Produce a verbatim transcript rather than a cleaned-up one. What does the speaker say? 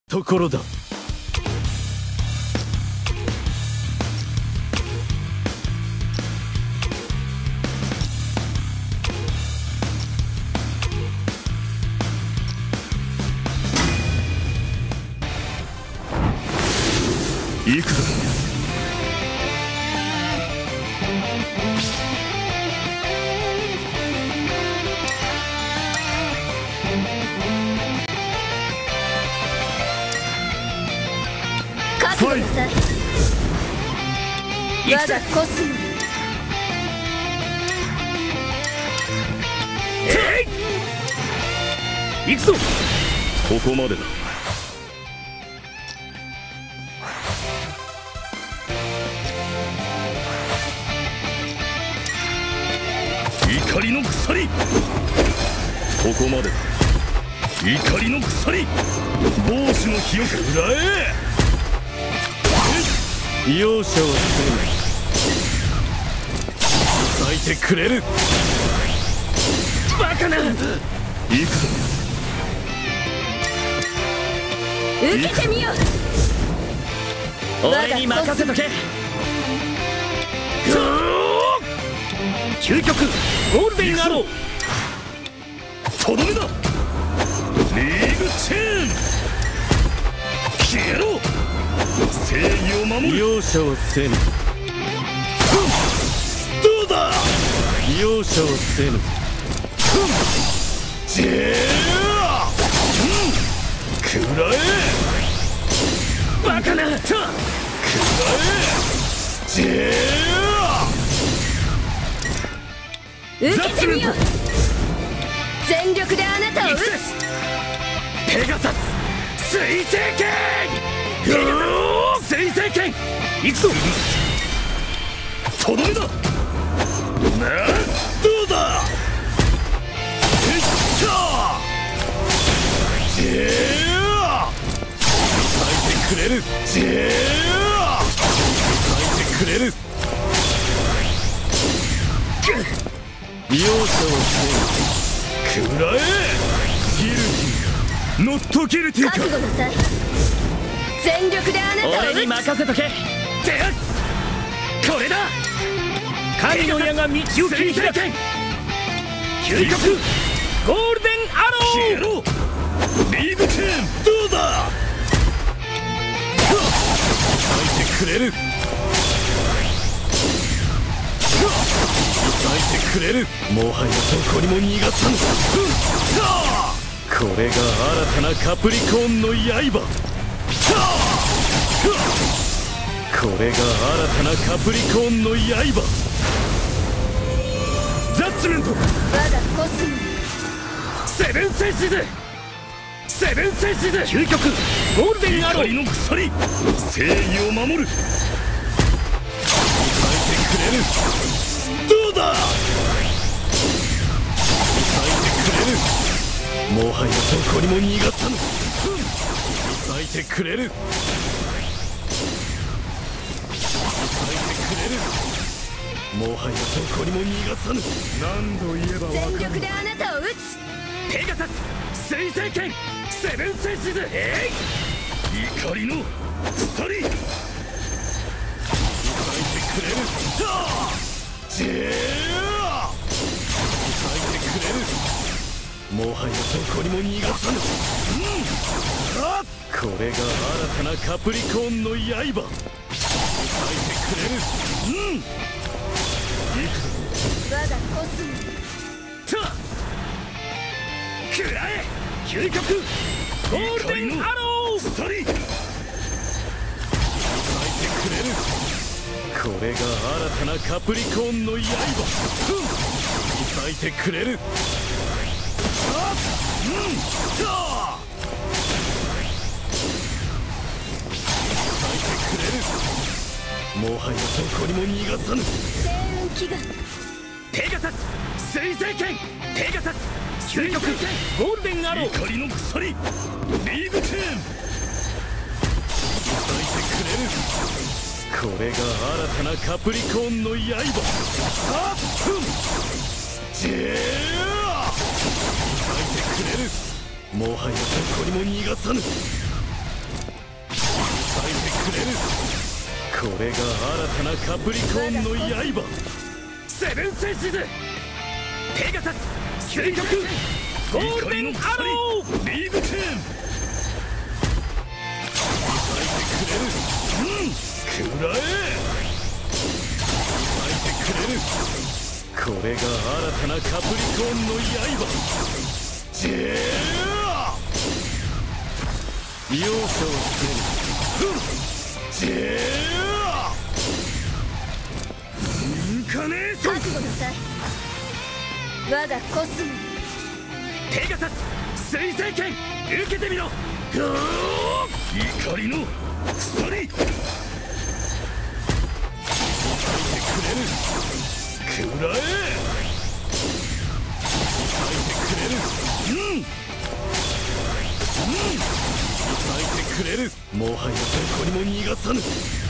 ところだ。行くぞ。 覚悟なさい。我がコスモ。 えい、行くぞ。ここまでだ。怒りの鎖、ここまでだ。怒りの鎖、帽子の火を食らえ。容赦はせぬ。咲いてくれる。バカな。行くぞ。 受けてみよう。 俺に任せとけ。究極ゴールデンアロー、とどめだ。リーグチェーン、消えろ。正義を守る。容赦はせぬ。どうだ。容赦はせぬ。ジェー、食らえ。バカな。食らえ。ジェー、 受けてみよう。全力であなたを撃つ。 ペガサス水星剣。水星剣、行くぞ。とどめだ。なあ、どうだ。えっしゃ。ジェー、咲いてくれる。ジェー、咲いてくれる。容赦をせぬ。くらえ。ギルティーかノットギルティーか。 覚悟なさい。全力であなたを撃つ。 俺に任せとけ。これだ。神の矢が道を切り開く。究極ゴールデンアロー、消えろ。リーグチェーン、どうだ。咲いてくれる。咲いてくれる。もはやどこにも逃がさぬ。これが新たなカプリコーンの刃。これが新たなカプリコーンの刃。ジャッジメント。 我がコスモ。 セブンセンシズ、セブンセンシズ、究極ゴールデンアロー、怒りの鎖、正義を守る。咲いてくれる。どうだ。咲いてくれる。もはやどこにも逃がさぬ。咲いてくれる。咲いてくれる。もはやどこにも逃がさぬ。何度言えばわかる。 全力であなたを撃つ。 ペガサス水星剣、セブンセンシズ、えい、怒りの鎖、咲いてくれる。ジェー、咲いてくれる。もはやどこにも逃がさぬ。うん、あっ、これが新たなカプリコーンの刃。咲いてくれる。うん、行くぞ。 我がコスモ。 たくらえ。究極ゴールデンアロー、鎖、咲いてくれる。これが新たなカプリコーンの刃。咲いてくれる。あっ、うん、た咲いてくれる。もはやどこにも逃がさぬ。 星雲祈願。 ペガサス水星剣、ペガサス究極ゴールデンアロー、怒りの鎖、リーグチェーン、咲いてくれる。これが新たなカプリコーンの刃。あっ、ふん、ジェー、咲いてくれる。もはやどこにも逃がさぬ。 これが新たなカプリコーンの刃。セブンセンシズペガサス究極ゴールデンアローリーグチェーン。咲いてくれる。うん食らえ。咲いてくれる。これが新たなカプリコーンの刃。ジェー容赦をつける。ジェーインカネーション。 覚悟なさい。我がコスモ。 ペガサス水星剣受けてみろ。怒りの鎖。咲いてくれる。食らえ。咲いてくれる。うんうん咲いてくれる。もはやどこにも逃がさぬ。